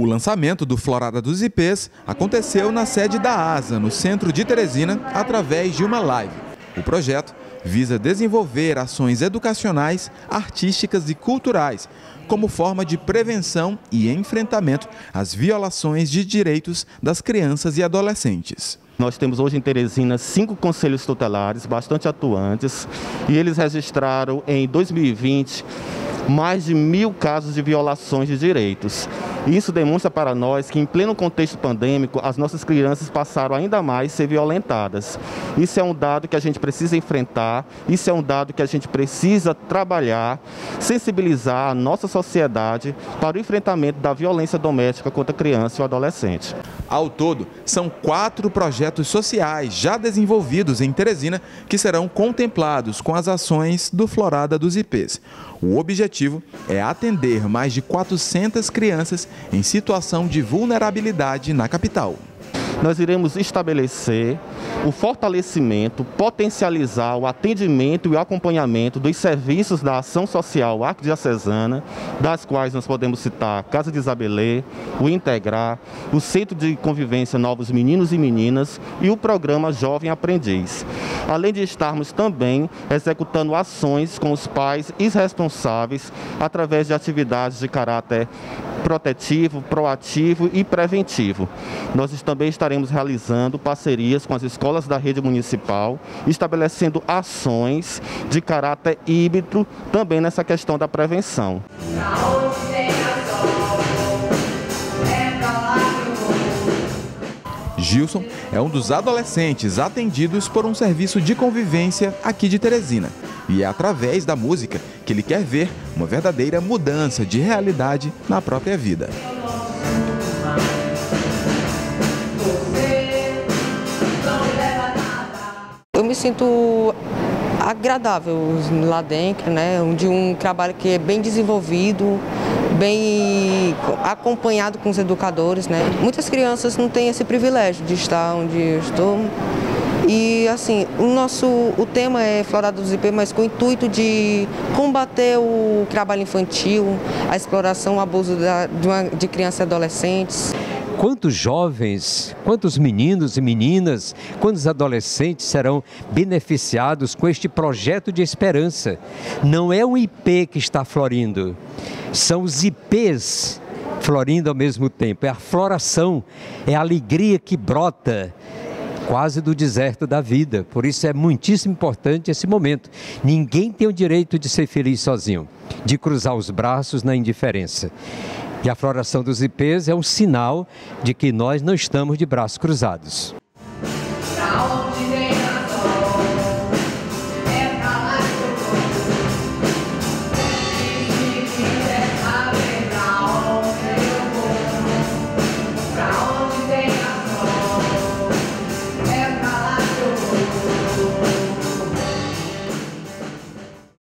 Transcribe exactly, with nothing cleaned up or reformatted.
O lançamento do Florada dos Ipês aconteceu na sede da ASA, no centro de Teresina, através de uma live. O projeto visa desenvolver ações educacionais, artísticas e culturais, como forma de prevenção e enfrentamento às violações de direitos das crianças e adolescentes. Nós temos hoje em Teresina cinco conselhos tutelares bastante atuantes e eles registraram em dois mil e vinte mais de mil casos de violações de direitos. Isso demonstra para nós que, em pleno contexto pandêmico, as nossas crianças passaram ainda mais a ser violentadas. Isso é um dado que a gente precisa enfrentar, isso é um dado que a gente precisa trabalhar, sensibilizar a nossa sociedade para o enfrentamento da violência doméstica contra a criança e o adolescente. Ao todo, são quatro projetos sociais já desenvolvidos em Teresina que serão contemplados com as ações do Florada dos Ipês. O objetivo é atender mais de quatrocentas crianças em situação de vulnerabilidade na capital. Nós iremos estabelecer o fortalecimento, potencializar o atendimento e o acompanhamento dos serviços da ação social arquidiocesana, das quais nós podemos citar a Casa de Isabelê, o Integrar, o Centro de Convivência Novos Meninos e Meninas e o programa Jovem Aprendiz. Além de estarmos também executando ações com os pais irresponsáveis através de atividades de caráter protetivo, proativo e preventivo. Nós também estaremos realizando parcerias com as escolas da rede municipal, estabelecendo ações de caráter híbrido também nessa questão da prevenção. Gilson é um dos adolescentes atendidos por um serviço de convivência aqui de Teresina. E é através da música que ele quer ver uma verdadeira mudança de realidade na própria vida. Eu me sinto agradável lá dentro, né? De um trabalho que é bem desenvolvido, bem acompanhado com os educadores, né? Muitas crianças não têm esse privilégio de estar onde eu estou. E assim, o nosso o tema é Florada dos Ipês, mas com o intuito de combater o trabalho infantil, a exploração, o abuso da, de, uma, de crianças e adolescentes. Quantos jovens, quantos meninos e meninas, quantos adolescentes serão beneficiados com este projeto de esperança? Não é o ipê que está florindo, são os ipês florindo ao mesmo tempo. É a floração, é a alegria que brota quase do deserto da vida. Por isso é muitíssimo importante esse momento. Ninguém tem o direito de ser feliz sozinho, de cruzar os braços na indiferença. E a floração dos ipês é um sinal de que nós não estamos de braços cruzados. Pra onde vem